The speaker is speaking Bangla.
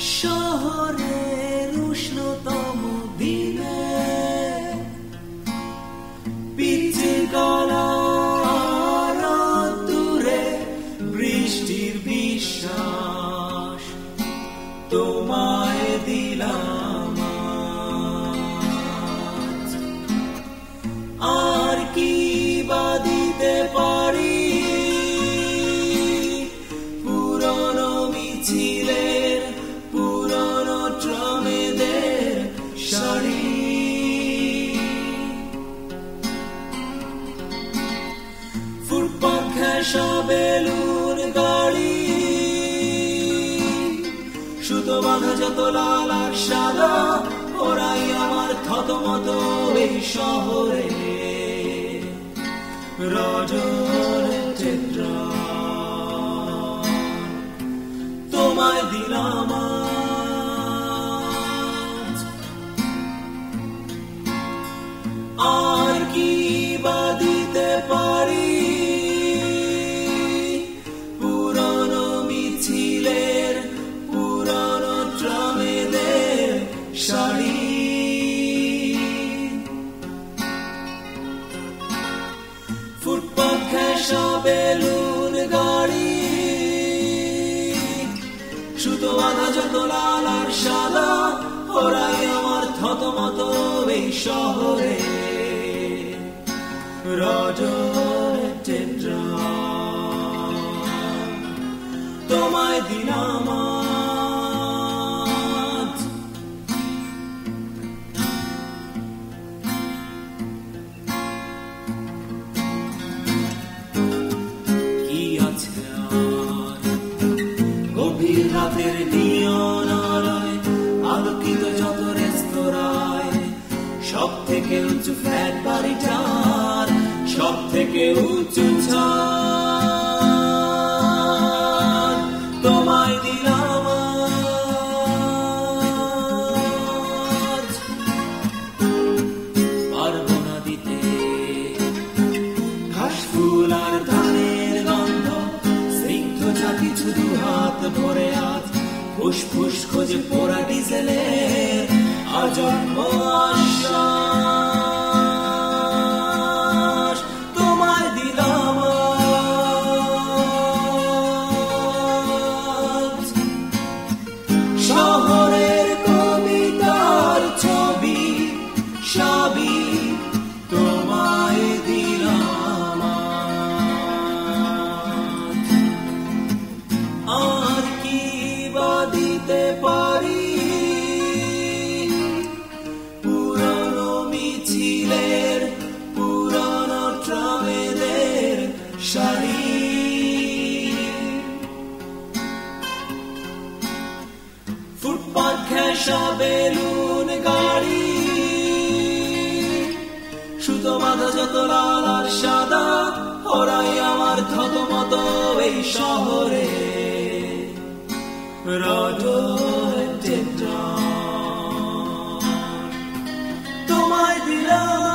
শহরের উষ্ণতম দিনে পিচে গলার দূরে বৃষ্টির বিশ্বাস তোমায় দিলাম আজ। আর কি বা দিতে পারি পুরনো মিছিলের পুরনো ট্রামেদের শাড়ি, ফুটপাত ঘেঁষা বেলুন গাড়ি, সুতো বাঁধা যত লাল আর সাদা, ওরাই আমার থতমত এই শহরে রজনীতে তোমায় দিলাম আজ। আর কি বা দিতে পারি পুরনো মিছিলের পুরনো ট্রামেদের শাড়ি, ফুটপাত ঘেঁষা বেলুন গাড়ি, সুতো বাঁধা যত লাল আর সাদা, ওরাই আমার থতমত এই শহরে রজনীতে তোমায় দিলাম আজ। কি আছে আর গভীর রাতের নিয়ন আলোয় আলোকিত যত রেস্তোরাঁয়, সব থেকে উঁচু ফ্ল্যাট বাড়িটার সব থেকে উঁচু ছাদ তোমায় দিলাম আজ। পারবো না দিতে ঘাস ফুল আর ধানের গন্ধ, স্নিগ্ধ যা কিছু দু হাত ভরে আজ, ফুসফুস খোঁজে পোড়া ডিজেলের আজন্ম আশ্বাস তোমায় দিলাম আজ। শহরের কবিতার ছবি সবই তোমায় দিলাম আজ। আর কি বা দিতে পারি পুরনো মিছিলের পুরনো ট্রামেদের শাড়ি, ফুটপাত ঘেঁষা বেলুন গাড়ি, সুতো বাঁধা যত লাল আর সাদা, ওরাই আমার থতমত এই শহরে রজনীতে তোমায় দিলাম